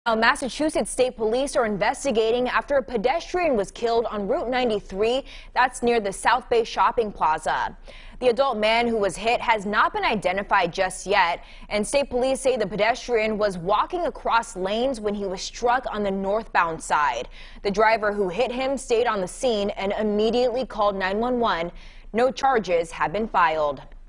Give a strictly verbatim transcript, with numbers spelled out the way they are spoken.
Now, Massachusetts State Police are investigating after a pedestrian was killed on Route ninety-three. That's near the South Bay Shopping Plaza. The adult man who was hit has not been identified just yet, and state police say the pedestrian was walking across lanes when he was struck on the northbound side. The driver who hit him stayed on the scene and immediately called nine one one. No charges have been filed.